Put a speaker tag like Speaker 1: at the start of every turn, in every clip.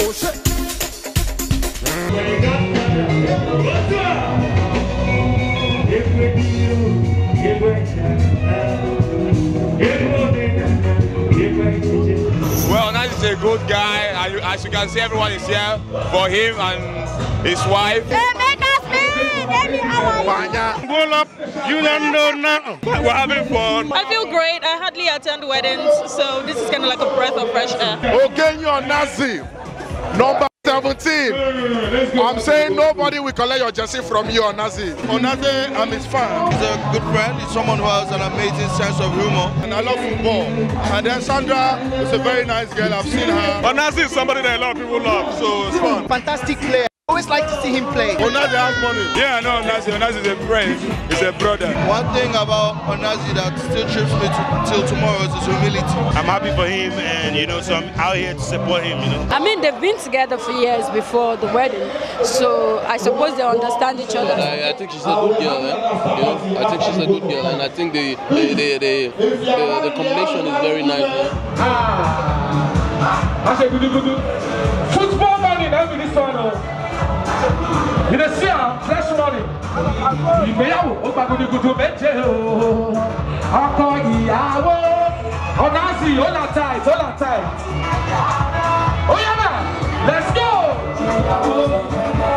Speaker 1: Well, Nas is a good guy. As you can see, everyone is here for him and his wife. We're having fun.
Speaker 2: I feel great. I hardly attend weddings, so this is kind of like a breath of fresh air.
Speaker 3: Okay, you're Nazi. Number 17. I'm saying nobody will collect your jersey from you, Onazi. Onazi, I'm his fan.
Speaker 4: He's a good friend. He's someone who has an amazing sense of humor.
Speaker 3: And I love football. And then Sandra is a very nice girl. I've seen her.
Speaker 1: Onazi is somebody that a lot of people love, so it's fun.
Speaker 5: Fantastic player. I always like to see him play.
Speaker 3: Onazi has money.
Speaker 1: Yeah, no, Onazi is a friend. He's a brother.
Speaker 4: One thing about Onazi that still trips me till tomorrow is his humility.
Speaker 6: I'm happy for him, and so I'm out here to support him.
Speaker 7: I mean, they've been together for years before the wedding, so I suppose they understand each other.
Speaker 8: I think she's a good girl. I think she's a good girl, and I think the combination is very nice.
Speaker 9: Football money, every this one. You don't see fresh money. You may have to make it. Oh, Nazi, all that tight. Oh, yeah, man. Let's go.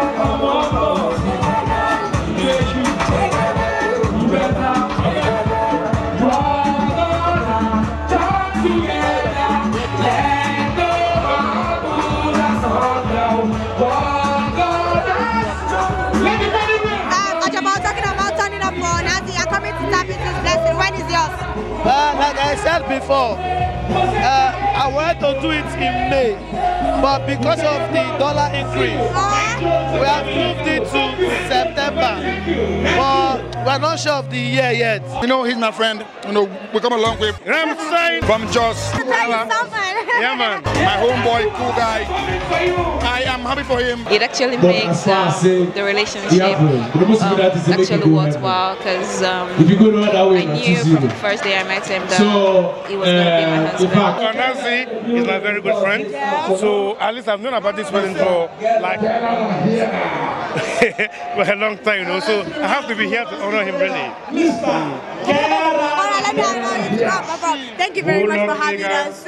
Speaker 5: Like I said before, I wanted to do it in May, but because of the dollar increase, we have moved it to September. But we're not sure of the year yet.
Speaker 3: He's my friend. We come a long way. I'm saying from Jos. Yeah, man. My homeboy, cool guy. I am happy for him.
Speaker 2: It actually makes the relationship actually worthwhile, because I knew from the first day I met him that he was going to be my husband.
Speaker 6: Onazi is my very good friend, so at least I've known about this wedding for like for a long time, so I have to be here to honor him really.
Speaker 7: Thank you very much for having us.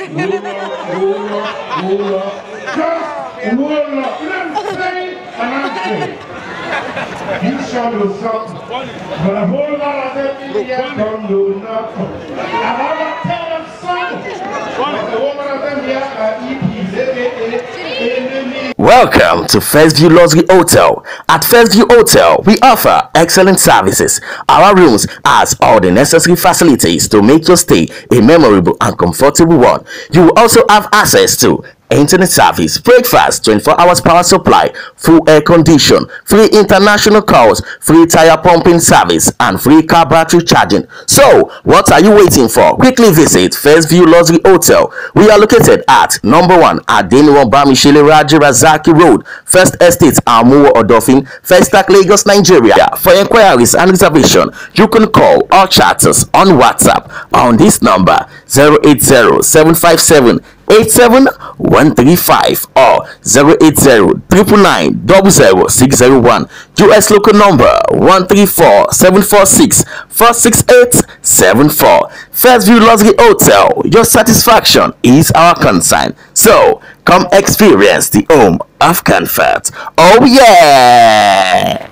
Speaker 9: You shall do something, but a whole lot of them don't do nothing. And I want to tell them something. The woman of them here are
Speaker 10: Welcome to First View Luxury Hotel. At First View Hotel, we offer excellent services. Our rooms has all the necessary facilities to make your stay a memorable and comfortable one. You will also have access to internet service, breakfast, 24 hours power supply, full air condition, free international calls, free tire pumping service, and free car battery charging. So, what are you waiting for? Quickly visit First View Luxury Hotel. We are located at number 1 Adeniran Bamishele Raji Razaki Road, First Estate, Amuwo Odofin, First Stack, Lagos, Nigeria. For inquiries and reservation, you can call or chat us on WhatsApp on this number 080-757-87135 or 080-999-00601. US local number 134-746-46874. First View Luxury Hotel. Your satisfaction is our concern. So come experience the home of comfort. Oh yeah!